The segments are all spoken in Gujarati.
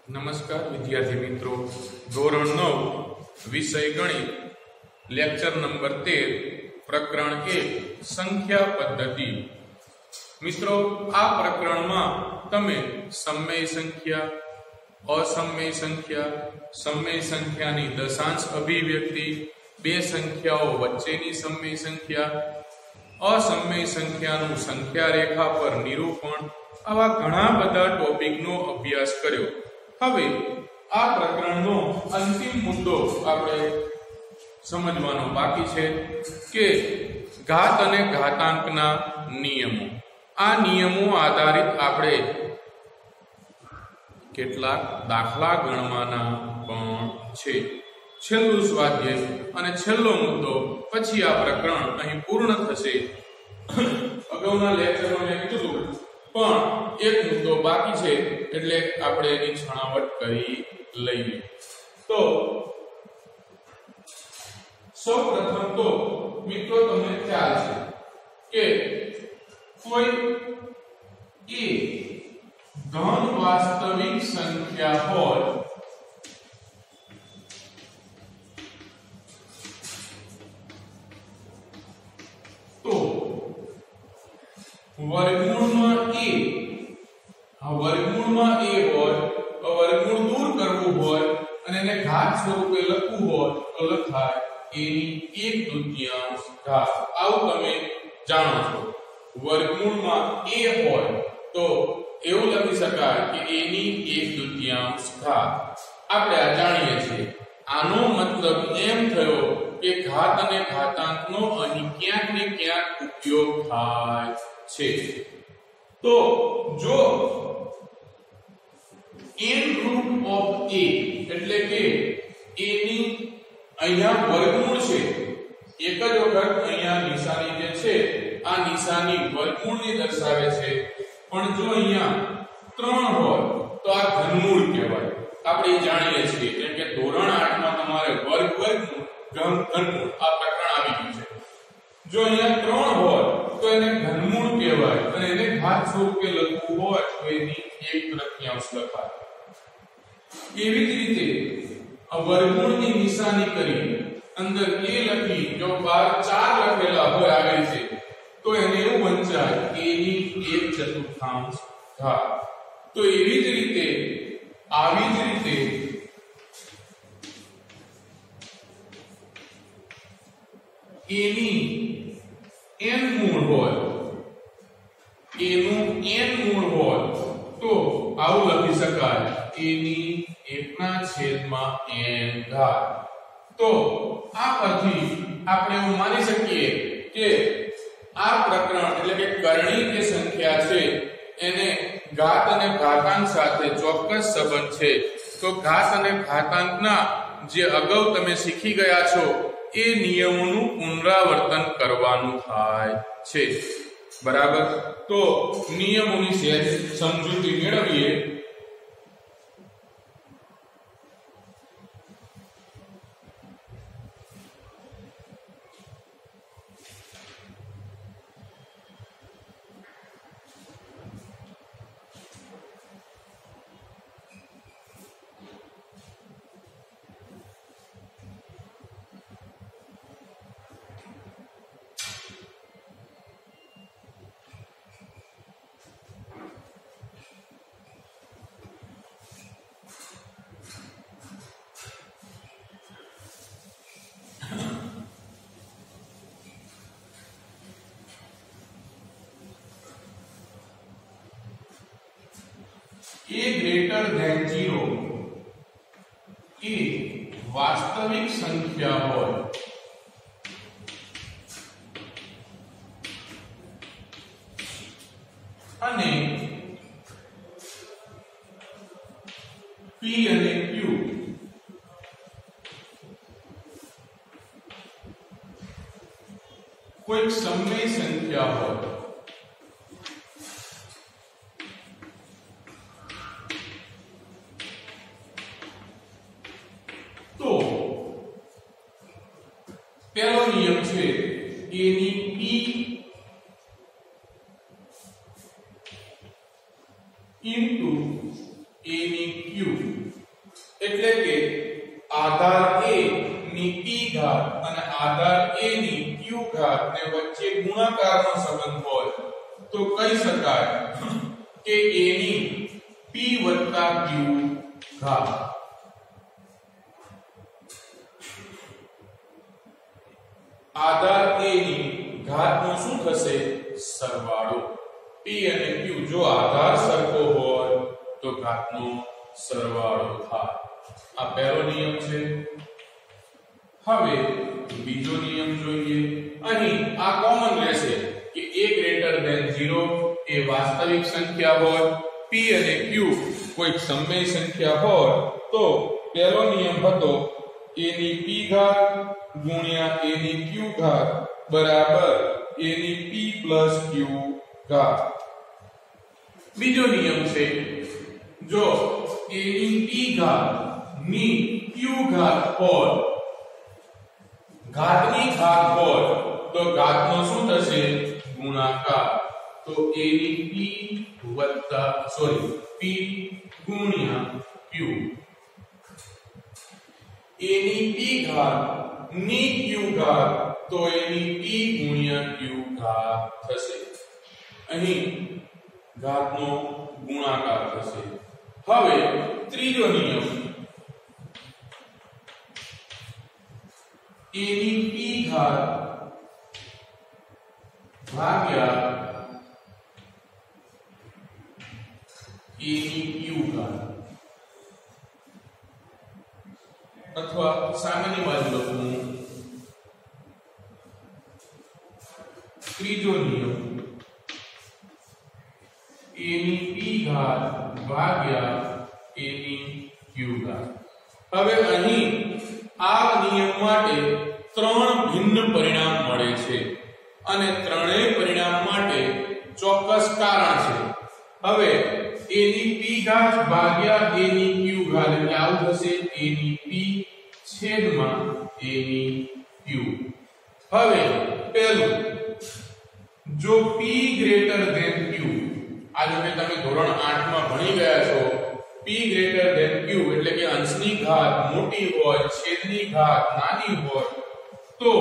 નમસ્કાર વિદ્યાર્થી મિત્રો, ધોરણ 9 વિષય ગણિત, લેક્ચર નંબર 13, પ્રકરણ 1 સંખ્યા પદ્ધતિ. મિત્રો, આ પ્રકરણમાં તમે સમય સંખ્યા, અસમય સંખ્યા, સમય સંખ્યાની દશાંશ અભિવ્યક્તિ, બે સંખ્યાઓ વચ્ચેની સમય સંખ્યા, અસમય સંખ્યાનું સંખ્યા રેખા પર નિરૂપણ, આવા ઘણા બધા ટોપિકનો અભ્યાસ કર્યો. હવે આ પ્રકરણનો અંતિમ મુદ્દો આપણે સમજવાનો બાકી છે કે ઘાત અને ઘાતાંકના નિયમો. આ નિયમો આધારિત આપણે કેટલાક દાખલા ગણવાના પણ છે. છેલ્લું સ્વાધ્યાય અને છેલ્લો મુદ્દો, પછી આ પ્રકરણ અહીં પૂર્ણ થશે. અગાઉના લેક્ચરમાં મેં કીધું પણ એક મુદ્દો બાકી છે, એટલે આપણે એની છણાવટ કરી લઈએ. તો સૌપ્રથમ તો મિત્રો તમને ખ્યાલ છે કે કોઈ એ ધન વાસ્તવિક સંખ્યા હોય તો વર્ગમૂળમાં a હોય તો વર્ગમૂળ દૂર કરવું હોય અને એને ઘાત સ્વરૂપે લખવું હોય તો લખાય a ની 1/2 ઘાત. આવું તમે જાણો છો. વર્ગમૂળમાં a હોય તો એવું લખી શકાય કે a ની 1/2 ઘાત. આપણે આ જાણીએ છીએ. આનો મતલબ એમ થયો કે ઘાત અને ઘાતાંકનો અહીં ક્યાંક ને ક્યાંક ઉપયોગ થાય છે. તો જો n રૂટ ઓફ a એટલે કે a ની અહીંયા વર્ગમૂળ છે, એક જ વખત અહીંયા નિશાની જે છે આ નિશાની વર્ગમૂળની દર્શાવે છે. પણ જો અહીંયા 3 હોય તો આ ઘનમૂળ કહેવાય. આપણે જાણીએ છીએ કેમ કે ધોરણ 8 માં તમારે વર્ગમૂળ ઘનમૂળ આ પ્રકરણ આવી ગયું છે. જો અહીંયા 3 હોય તો એને ઘનમૂળ કહેવાય અને એને ઘાત સ્વરૂપે લખવું હોય તો એની 1/3 લખાય. એવી જ રીતે આ વર્ગમૂળની નિશાની કરી અંદર a લખી જો બહાર 4 લખેલા હોય આવી રીતે તો એને એવું વંચાય a ની 1/4 ઘાત. તો એવી જ રીતે આવી જ રીતે a ની n મૂળ હોય, a નું n મૂળ હોય તો આવું લખી શકાય a ની 1/n ઘાત. તો આ પરથી આપણે એવું માની શકીએ કે આ પ્રકરણ એટલે કે કરણી જે સંખ્યા છે એને ઘાત અને ઘાતાંક સાથે ચોક્કસ સંબંધ છે. તો ઘાત અને ઘાતાંકના જે અગાઉ તમે શીખી ગયા છો એ નિયમોનું પુનરાવર્તન કરવાનું થાય છે. બરાબર. તો નિયમોની સહેજ સમજૂતી મેળવીએ. a greater than 0 એ વાસ્તવિક સંખ્યા હોય અને p અને q કોઈ સમય સંખ્યા હોય પહેલો નિયમ છે a ની p into a ની ક્યુબ એટલે કે આધાર a ની p ઘાત અને આધાર a ની q ઘાત ને વચ્ચે ગુણાકારનો સંબંધ હોય તો કહી શકાય કે a ની p q ઘાત આધાર a ની ઘાતનો શું થશે સરવાળો p અને q જો આધાર સરખો હોય તો ઘાતનો સરવાળો થાય આ પહેલો નિયમ છે હવે બીજો નિયમ જોઈએ અહીં આ કોમન રહેશે કે a ગ્રેટર ધેન 0 એ વાસ્તવિક સંખ્યા હોય p અને q કોઈ સમય સંખ્યા હોય તો પહેલો નિયમ હતો a ની p ઘાત ગુણ્યા a ની q ઘાત બરાબર a ની p q ઘાત બીજો નિયમ છે જો a ની p ઘાત ની q ઘાત હોય ઘાતની ઘાત હોય તો ઘાતનો શું થશે ગુણાકાર તો a ની p ગુણ્યા q a ની p ઘાત ની q ઘાત તો a ની p ગુણ્યા q ઘાત થશે અહીં ઘાતનો ગુણાકાર થશે હવે ત્રીજો નિયમ a ની p ઘાત ભાગ્યા a ની q ઘાત અથવા સામાન્ય બાજુ લખું ત્રીજો નિયમ a ની p ઘાત ભાગ્યા a ની q ઘાત હવે અહીં આ નિયમ માટે ત્રણ ભિન્ન પરિણામ મળે છે અને ત્રણેય પરિણામ માટે ચોક્કસ કારણ છે હવે a ની p ઘાત ભાગ્યા a ની q ઘાત એટલે આવું થશે a ની p છેદમાં a ની q હવે પહેલું જો p ગ્રેટર ધેન q આ જો તમે ધોરણ 8 માં ભણી ગયા છો p ગ્રેટર ધેન q એટલે કે અંશની ઘાત મોટી હોય છેદની ઘાત નાની હોય તો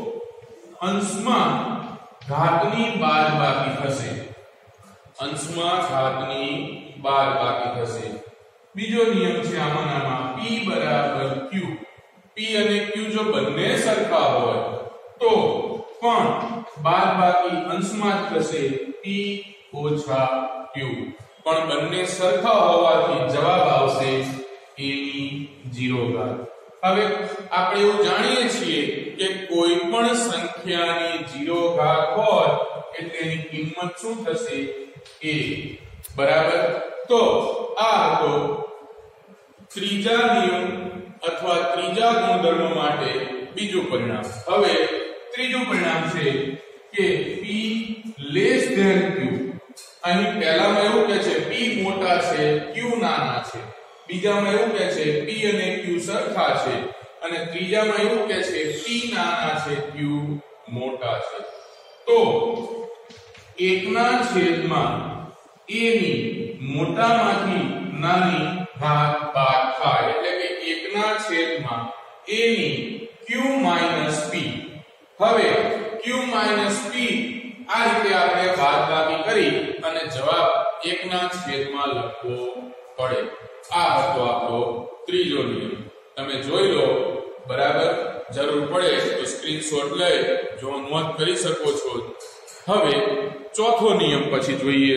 અંશમાં ઘાતની બાદબાકી થશે અંશમાં ઘાતની બાદબાકી થશે બીજો નિયમ છે આમાંનામાં p બરાબર q p અને q જો બંને સરખા હોય તો પણ બાદબાકી અંશમાં જ થશે p ઓછા q પણ બંને સરખા હોવાથી જવાબ આવશે a ની 0 ઘાત હવે આપણે એવું જાણીએ છીએ કે કોઈ પણ સંખ્યાની 0 ઘાત હોય એટલે એની કિંમત શું થશે a બરાબર તો આ હતો ત્રીજા નિયમ અથવા ત્રીજા ગુણધર્મ માટે બીજું પરિણામ હવે ત્રીજું પરિણામ છે કે p લેસ ધેન q અહીં પહેલામાં એવું કહે છે p મોટા છે q નાના છે બીજામાં એવું કહે છે p અને q સરખા છે અને ત્રીજામાં એવું કહે છે p નાના છે q મોટા છે તો એકના છેદમાં a ની મોટામાંથી નાની ઘાત બાદ થાય એટલે કે એકના છેદમાં a ની q p હવે q p આ રીતે આપણે બાદબાકી કરી અને જવાબ એકના છેદમાં લખવો પડે આ હતો આપણો ત્રીજો નિયમ તમે જોઈ લો બરાબર જરૂર પડે તો સ્ક્રીનશોટ લઈ જો નોંધ કરી શકો છો હવે ચોથો નિયમ પછી જોઈએ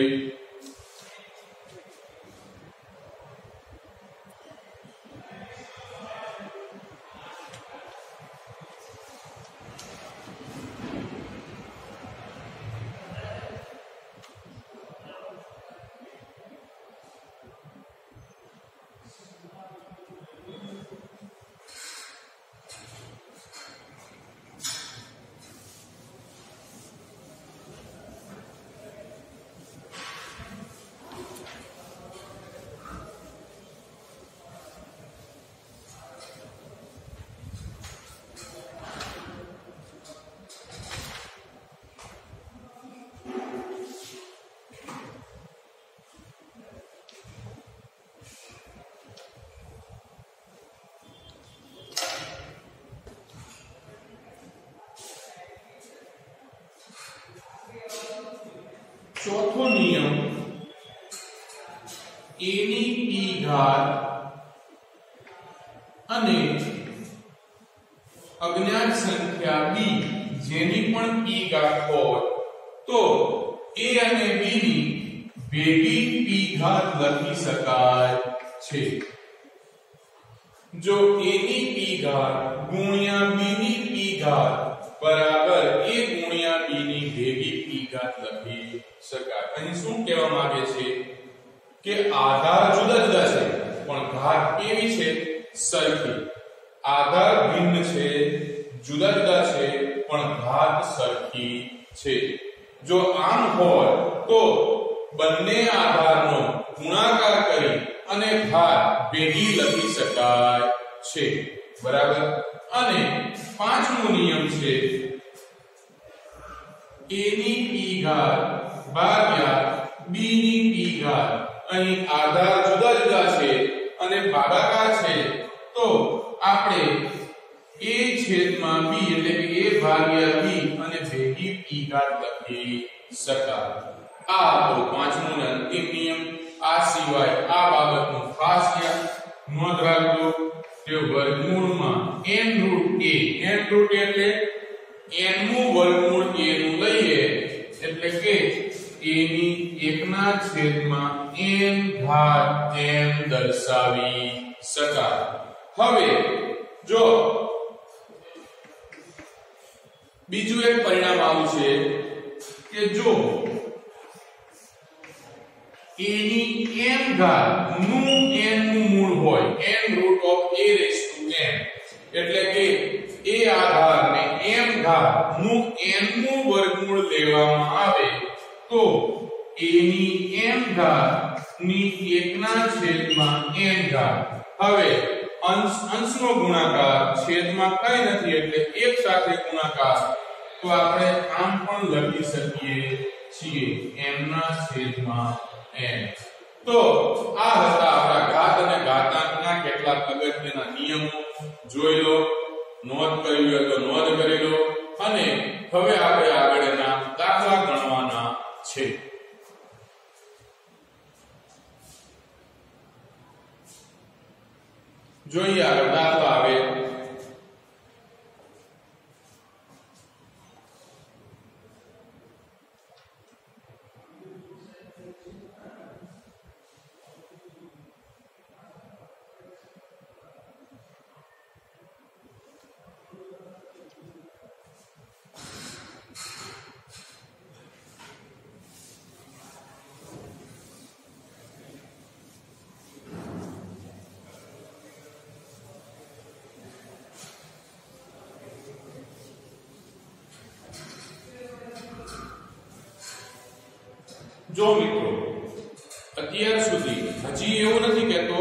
ચોથો નિયમ a ની p ઘાત અને અજ્ઞાત સંખ્યા b જેની પણ p ઘાત હોય તો a અને b ની ભેગી p ઘાત લખી શકાય છે। जो a ની p ઘાત ગુણ્યા b ની p ઘાત બરાબર a ગુણ્યા b ની ભેગી p ઘાત લખી શકાય। અહીં શું કહેવા માંગે છે કે આધાર જુદા જુદા છે પણ ઘાત કેવી છે સરખી। આધાર ભિન્ન છે જુદા જુદા છે પણ ઘાત સરખી છે। જો આમ હોય તો બંને આધારનો ગુણાકાર કરી અને ઘાત ભેગી લખી શકાય છે બરાબર। અને પાંચમો નિયમ છે a ની p ઘાત ભાગ્યા b ની p ઘાત। અહીં આધાર જુદા જુદા છે અને ભાગાકાર છે તો આપણે a છેદમાં b એટલે કે a ભાગ્યા b અને ભેગી p ઘાત લખી શકાય। આ તો પાંચમો અને અંતિમ નિયમ। આ સિવાય આ બાબતનું ખાસ નોંધ રાખજો કે વર્ગમૂળમાં n √a એટલે n મું વર્ગમૂળ a નું લઈએ એટલે કે a ની 1 છેદમાં n ઘાત m દર્શાવી શકાય। હવે જો બીજું એક પરિણામ આવું છે કે જો a ની m ઘાત નું n નું મૂળ હોય n√a એટલે કે a આધારને m ઘાત નું n નું વર્ગમૂળ લેવામાં આવે તો a ની m ઘાત ની 1 છેદમાં n ઘાત। હવે અંશનો ગુણાકાર છેદમાં કઈ નથી એટલે એક સાથે ગુણાકાર તો આપણે આમ પણ લખી શકીએ છીએ m ના છેદમાં n। તો આ હતા આપણા ઘાત અને ઘાતાંકના કેટલાક અગત્યના નિયમો। જોઈ લો, નોંધ કરી હોય તો નોંધ કરી લો અને હવે આપણે આગળના દાખલા ગણવાના છે। જોઈએ આગળ દાખલા આવે જો મિત્રો અત્યાર સુધી હજી એવું નથી કહેતો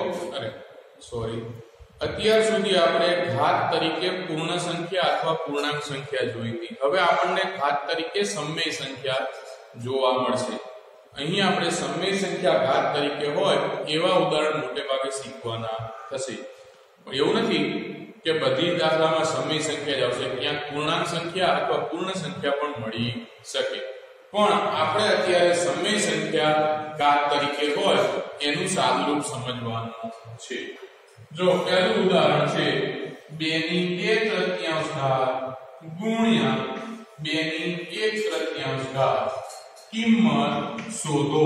અત્યાર સુધી આપણે ઘાત તરીકે પૂર્ણ સંખ્યા અથવા પૂર્ણાંક સંખ્યા જોઈ હતી। હવે આપણને ઘાત તરીકે સમય સંખ્યા જોવા મળશે। અહીં આપણે સમય સંખ્યા ઘાત તરીકે હોય એવા ઉદાહરણ મોટે ભાગે શીખવાના થશે। એવું નથી કે બધી દાખલામાં સમય સંખ્યા જ આવશે, ક્યાંક પૂર્ણાંક સંખ્યા અથવા પૂર્ણ સંખ્યા પણ મળી શકે, પણ આપણે અત્યારે સમય સંખ્યા ઘાત તરીકે હોય એનું સાદુરૂપ સમજવાનું છે। જો પહેલું ઉદાહરણ છે 2 ની 2/3 ઘાત ગુણ્યા 2 ની 1/3 ઘાત કિંમત શોધો।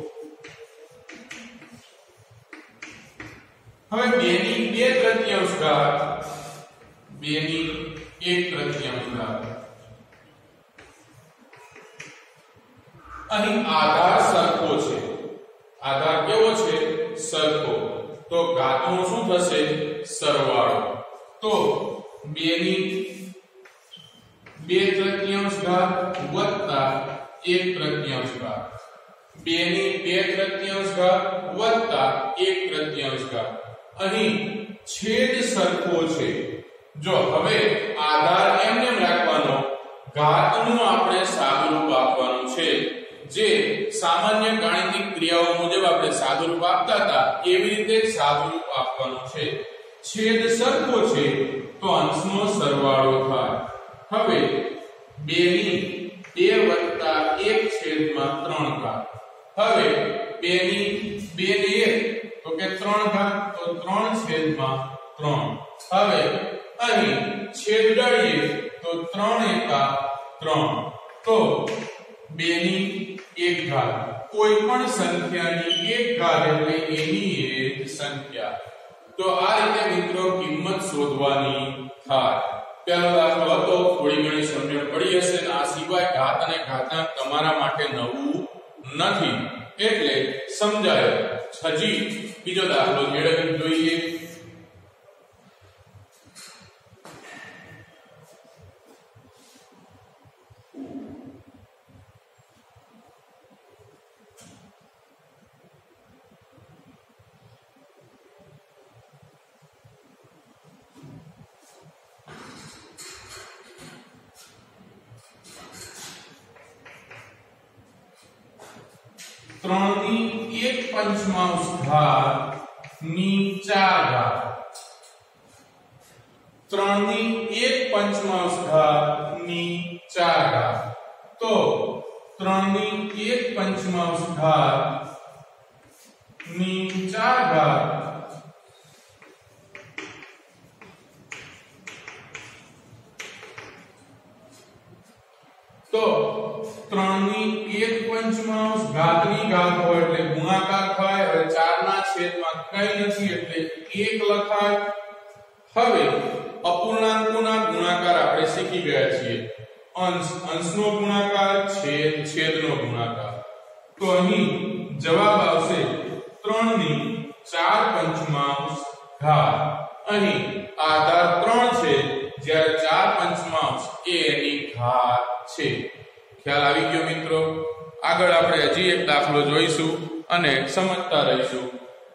હવે 2 ની 2/3 ઘાત 2 ની 1/3 ઘાત અહીં આધાર સરખો છે। આધાર કેવો છે? સરખો। તો ઘાતનો શું થશે? સરવાળો। તો 2 ની 2/3 ઘાત વત્તા 1/3 ઘાત 2 ની 2/3 ઘાત વત્તા 1/3 ઘાત। અહીં છેદ સરખો છે। જો હવે આધાર એમને રાખવાનો, ઘાતનું આપણે સાદુરૂપ આપવાનું છે। જે સામાન્ય ગાણિતિક ક્રિયાઓ મુજબ આપણે સાદુરૂપ આપતા હતા એવી રીતે સાદુરૂપ આપવાનું છે। છેદ સરખો છે તો અંશનો સરવાળો થાય। હવે 2 ની 2 + 1 છેદમાં 3 ઘાત. હવે 2 ને 1 તો કે 3 ઘાત, તો 3 છેદમાં 3. હવે અહીં છેદ ઉડાડીએ તો 3 એકા 3, તો 2 ની 1 ઘાત. કોઈ પણ સંખ્યાની 1 ઘાત એટલે એની એ જ સંખ્યા. તો આ રીતે મિત્રો કિંમત શોધવાની થાય. પહેલો દાખલો હતો, થોડી ઘણી સમજણ પડી હશે ને આ સિવાય ઘાત અને ઘાતાંક તમારા માટે નવું નથી એટલે સમજાય. હજી બીજો દાખલો મેળવી જોઈએ. ત્રણ ની 1/5 ઘાત ની 4 ઘાત. 3 ની 1/5 ઘાત ની 4 ઘાત. તો 3 ની 1/5 ઘાત ની 4 ઘાત તો 3 ની 1/5 ઘાતની ઘાત હોય એટલે ગુણાકાર થાય. હવે 4 ના છેદમાં કંઈ નથી એટલે 1 લખાય. હવે અપૂર્ણાંકોના ગુણાકાર આપણે શીખી ગયા છીએ. અંશનો ગુણાકાર, છેદનો ગુણાકાર. તો અહીં જવાબ આવશે 3 ની 4/5 ઘાત. અહીં આધાર 3 છે જ્યારે 4/5 એ એની ઘાત છે. ખ્યાલ આવી ગયો મિત્રો? આગળ આપણે હજી એક દાખલો જોઈશું અને સમજતા રહીશું.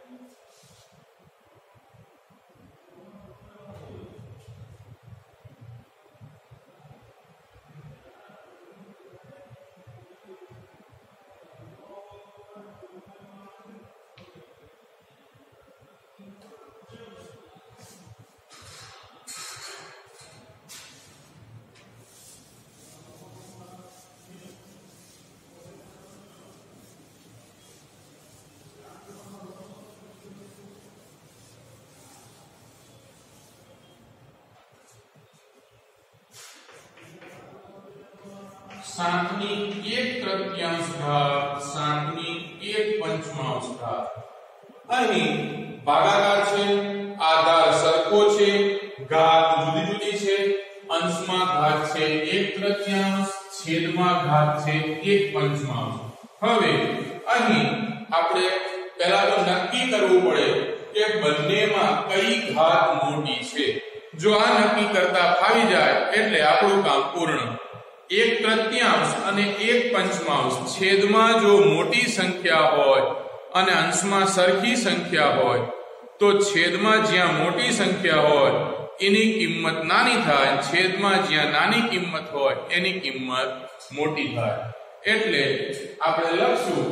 સાતની 1/3 ઘાત, 7ની 1/5 ઘાત. અહીં ભાગાકાર છે, આધાર સરખો છે, ઘાત જુદી જુદી છે. અંશમાં ઘાત છે 1/3, છેદમાં ઘાત છે 1/5. હવે અહીં આપણે પહેલા તો નક્કી કરવું પડે કે બંનેમાં કઈ ઘાત મોટી છે. જો આ નક્કી કરતા ફાવી જાય એટલે આપણું કામ પૂર્ણ. 1/3 અને 1/5 છેદમાં જો મોટી સંખ્યા હોય અને અંશમાં સરખી સંખ્યા હોય તો છેદમાં જ્યાં મોટી સંખ્યા હોય એની કિંમત નાની થાય, છેદમાં જ્યાં નાની કિંમત હોય એની કિંમત મોટી થાય. એટલે આપણે લખશું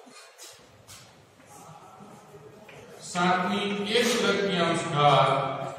7ની 1/3 ઘાત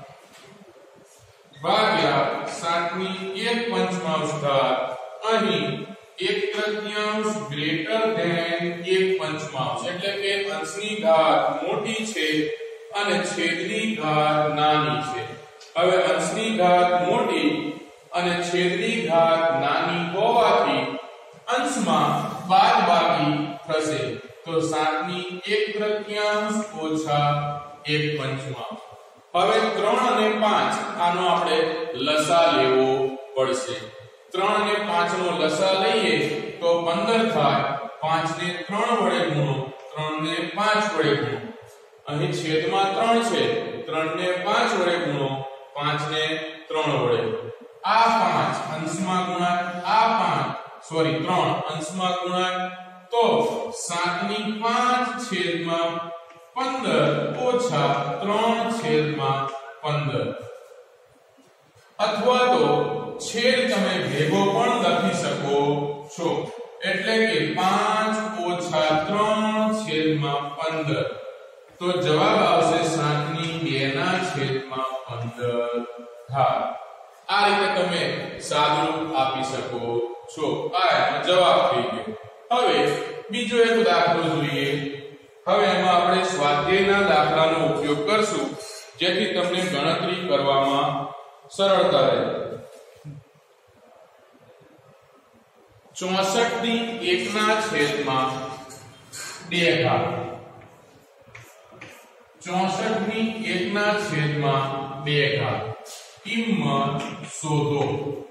ભાગ્યા 7ની 1/5 ઘાત. અહીં 1/3 ગ્રેટર ધેન 1/5 એટલે કે અંશની ઘાત મોટી છે અને છેદની ઘાત નાની છે. હવે અંશની ઘાત મોટી અને છેદની ઘાત નાની હોવાથી અંશમાં બાદબાકી થશે. તો 7ની 1/3 ઓછા 1/5. હવે 3 અને 5 આનો આપણે લસા લેવો પડશે. 3 અને 5 નો લસા લઈએ તો 15 થાય. 5 ને 3 વડે ગુણો, 3 ને 5 વડે ગુણો. અહીં છેદમાં 3 છે, 3 ને 5 વડે ગુણો, 5 ને 3 વડે. આ 5 અંશમાં ગુણાય, આ 3 અંશમાં ગુણાય તો 7ની 5 છેદમાં 15 ઓછા 3 છેદમાં 15. અથવા તો છેદ તમે ભેગો પણ લખી શકો છો. એટલે કે 5 ઓછા 3 છેદમાં 15. તો જવાબ આવશે 7ની 2 ના છેદમાં 15 ઘાત. આ રીતે તમે સાદુરૂપ આપી શકો છો. આ એનો જવાબ થઈ ગયો. હવે બીજો એક દાખલો જોઈએ. હવે એમાં આપણે સ્વાધ્યાયના દાખલાનો ઉપયોગ કરશું જેથી તમને ગણતરી કરવામાં સરળતા રહે. 64 ની 1/2 ઘાત. 64 ની 1/2 ઘાત કિંમત શોધો.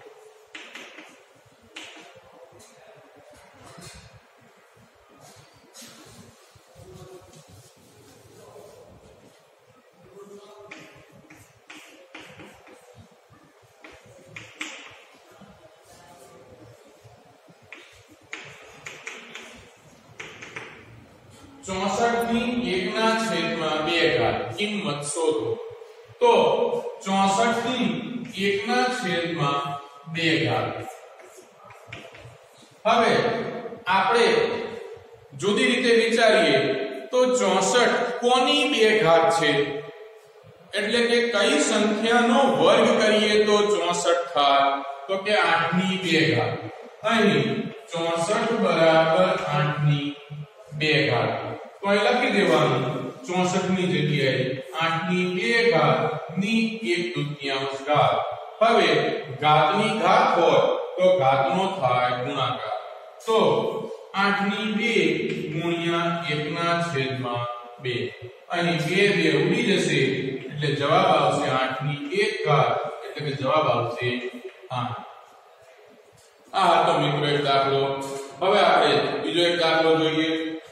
કિંમત શોધો. તો 64 ની 1/2 ઘાત. હવે આપણે જુદી રીતે વિચારીએ તો 64 કોની 2 ઘાત છે? એટલે કે કઈ સંખ્યાનો વર્ગ કરીએ તો 64 થાય? તો કે 8 ની 2 ઘાત. અહીં 64 બરાબર 8 ની 2 ઘાત. તો અહીં લખી દેવાનું 64 ની જગ્યાએ 8 ની 2 ઘાત ની 1/2 ઘાત. હવે ઘાતની ઘાત હોય તો ઘાતનો થાય ગુણાકાર. તો 8 ની 2 ગુણ્યા 1/2. અહીં 2 ઉડી જશે એટલે જવાબ આવશે 8 ની 1 ઘાત એટલે કે જવાબ આવશે 8. આ હતો મિત્રો એક દાખલો. હવે આપણે બીજો એક દાખલો જોઈએ.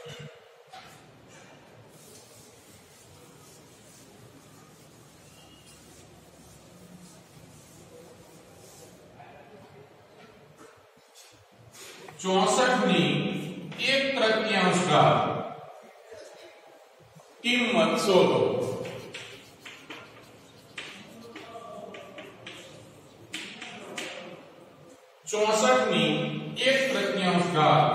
ની 1/3 ઘાત કિંમત શોધો. 64 ની 1/3 ઘાત.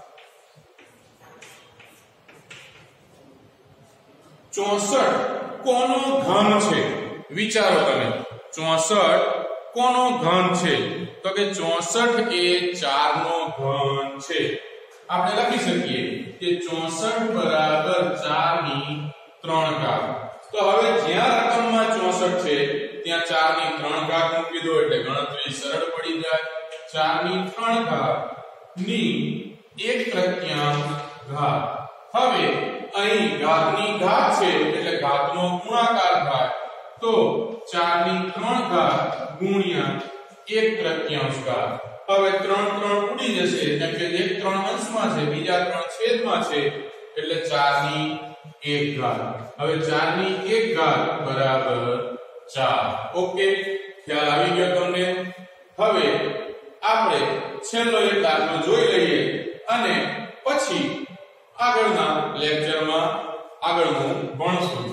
64 કોનો ઘન છે? વિચારો તમે. 64 કોનો ઘન છે? તો કે 64 એ 4 નો ઘન છે. આપણે લખી શકીએ કે 64 બરાબર 4 ની 3 ઘાત. તો હવે જ્યાં રકમમાં 64 છે ત્યાં 4 ની 3 ઘાત મૂકી દો એટલે ગણતરી સરળ પડી જાય. 4 ની 3 ઘાત ની 1/3 ઘાત. હવે અહીં ઘાતની ઘાત છે એટલે ઘાતનો ગુણાકાર થાય. તો 4 ની 3 ઘાત ગુણ્યા 1/3 ઘાત. હવે 3 ઉડી જશે કેમ કે એક 3 અંશમાં છે બીજા 3 છેદમાં છે એટલે 4 ની 1 ઘાત. હવે 4 ની 1 ઘાત બરાબર 4. ઓકે, ખ્યાલ આવી ગયો તમને? હવે આપણે છેલ્લો એક દાખલો જોઈ લઈએ અને પછી આગળના લેક્ચરમાં આગળનું ભણશું.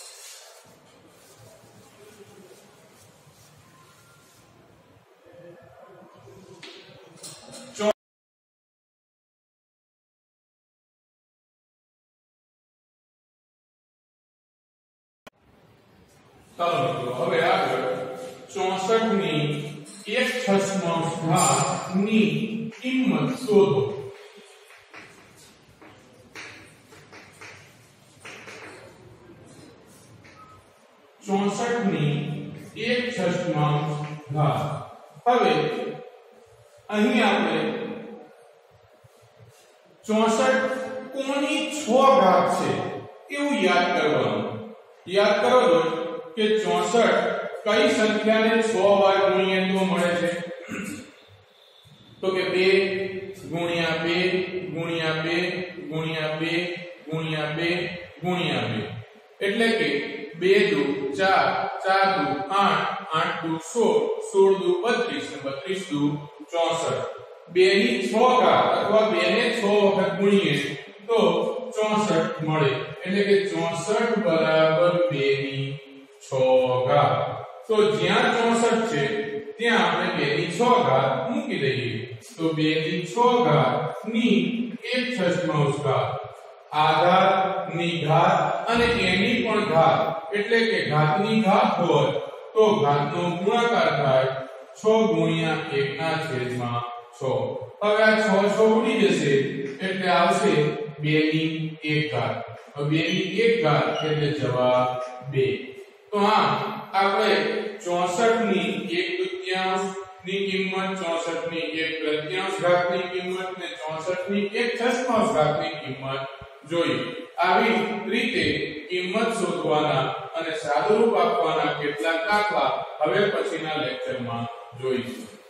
ચાલો મિત્રો હવે આગળ 64 ની 1/6 ઘાત ની કિંમત શોધો. 64 ની 1/6 ઘાત. હવે અહીં આપણે 64 કોની 6 ઘાત છે એવું યાદ કરવાનું. યાદ કરો છો કે 64 કઈ સંખ્યાને 6 વાર ગુણીએ તો મળે છે? તો કે 2 ગુણ્યા 2 ગુણ્યા 2 ગુણ્યા 2 ગુણ્યા 2 ગુણ્યા 2 એટલે કે 2 દુ 4 4 દુ 8 8 દુ 16 16 દુ 32 32 દુ 64. 2 ની 6 ઘાત અથવા 2 ને 6 વખત ગુણીએ તો 64 મળે એટલે કે 64 બરાબર 2 ની 6 ઘાત. તો જ્યાં 64 છે ત્યાં આપણે 2 ની 6 ઘાત મૂકી દઈએ. તો 2 ની 6 ઘાત ની 1/6 ઘાત. આ ઘાતની ઘાત અને એની પણ ઘાત એટલે કે ઘાતની ઘાત હોય તો ઘાતનો ગુણાકાર થાય 6 ગુણ્યા 1/6. 6 હવે આ 6 6 ઉડી જશે એટલે આવશે 2 ની 1 ઘાત હવે 2 ની 1 ઘાત એટલે જવાબ 2 તો આ આપણે 64 ની 1/2 ની કિંમત 64 ની 1/3 ઘાતની કિંમત ને 64 ની 1/6 ઘાતની કિંમત જોઈ આવી રીતે કિંમત શોધવાના અને સાદુરૂપ આપવાના કેટલાક દાખલા હવે પછીના લેક્ચરમાં જોઈશું।